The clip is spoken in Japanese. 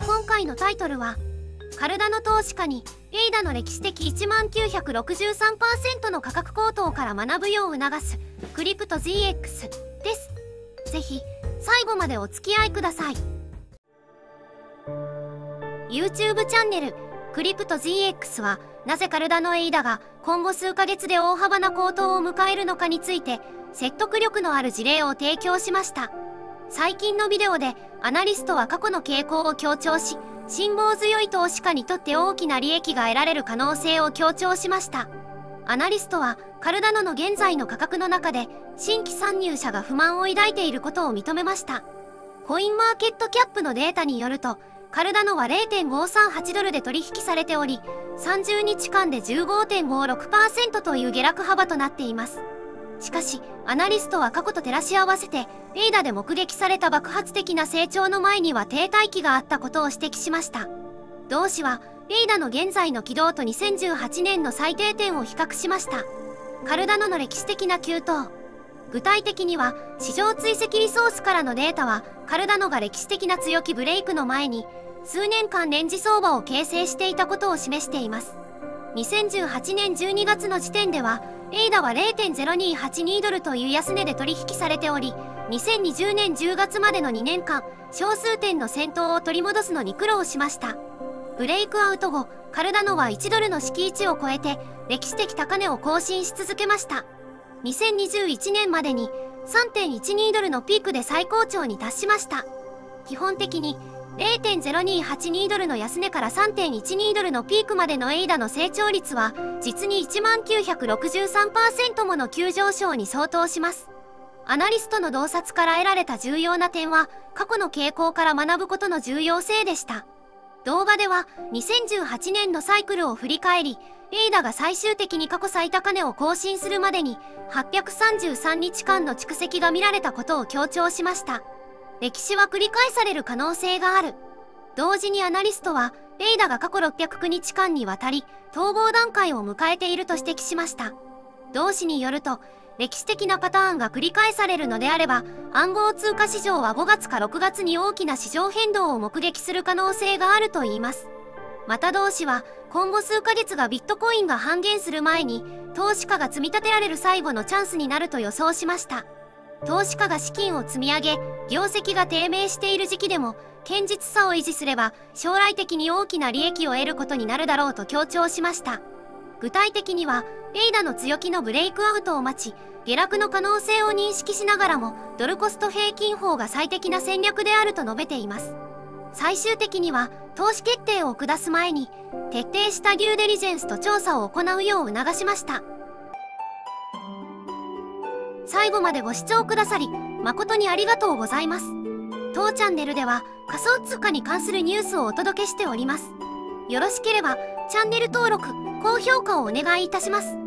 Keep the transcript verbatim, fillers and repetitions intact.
今回のタイトルはカルダノ投資家にエイダの歴史的 いちまんきゅうひゃくろくじゅうさんパーセント の価格高騰から学ぶよう促すクリプト ゼックス です。ぜひ最後までお付き合いください。 YouTube チャンネルクリプト ゼックス はなぜカルダノエイダが今後数ヶ月で大幅な高騰を迎えるのかについて説得力のある事例を提供しました。最近のビデオでアナリストは過去の傾向を強調し、辛抱強い投資家にとって大きな利益が得られる可能性を強調しました。アナリストはカルダノの現在の価格の中で新規参入者が不満を抱いていることを認めました。コインマーケットキャップのデータによると、カルダノは れいてんごさんはち ドルで取引されており、さんじゅうにちかんで じゅうごてんごろくパーセント という下落幅となっています。しかし、アナリストは過去と照らし合わせて、エイダで目撃された爆発的な成長の前には停滞期があったことを指摘しました。同氏は、エイダの現在の軌道とにせんじゅうはちねんの最低点を比較しました。カルダノの歴史的な急騰。具体的には、市場追跡リソースからのデータは、カルダノが歴史的な強気ブレイクの前に、数年間レンジ相場を形成していたことを示しています。にせんじゅうはちねんじゅうにがつの時点では、エイダは れいてんゼロにはちに ドルという安値で取引されており、にせんにじゅうねんじゅうがつまでのにねんかん、小数点の先頭を取り戻すのに苦労しました。ブレイクアウト後、カルダノはいちドルの敷地を超えて、歴史的高値を更新し続けました。にせんにじゅういちねんまでに さんてんいちに ドルのピークで最高潮に達しました。基本的に れいてんゼロにはちに ドルの安値から さんてんいちに ドルのピークまでのエイダの成長率は実に いちまんきゅうひゃくろくじゅうさんパーセント もの急上昇に相当します。アナリストの洞察から得られた重要な点は過去の傾向から学ぶことの重要性でした。動画ではにせんじゅうはちねんのサイクルを振り返り、エイダが最終的に過去最高値を更新するまでにはっぴゃくさんじゅうさんにちかんの蓄積が見られたことを強調しました。歴史は繰り返される可能性がある。同時にアナリストは、エイダが過去ろっぴゃくきゅうにちかんにわたり、統合段階を迎えていると指摘しました。同氏によると、歴史的なパターンが繰り返されるのであれば、暗号通貨市場はごがつかろくがつに大きな市場変動を目撃する可能性があるといいます。また同氏は、今後数ヶ月がビットコインが半減する前に、投資家が積み立てられる最後のチャンスになると予想しました。投資家が資金を積み上げ、業績が低迷している時期でも、堅実さを維持すれば、将来的に大きな利益を得ることになるだろうと強調しました。具体的には、エイダの強気のブレイクアウトを待ち、下落の可能性を認識しながらも、ドルコスト平均法が最適な戦略であると述べています。最終的には、投資決定を下す前に、徹底したデューデリジェンスと調査を行うよう促しました。最後までご視聴くださり、誠にありがとうございます。当チャンネルでは仮想通貨に関するニュースをお届けしております。よろしければチャンネル登録、高評価をお願いいたします。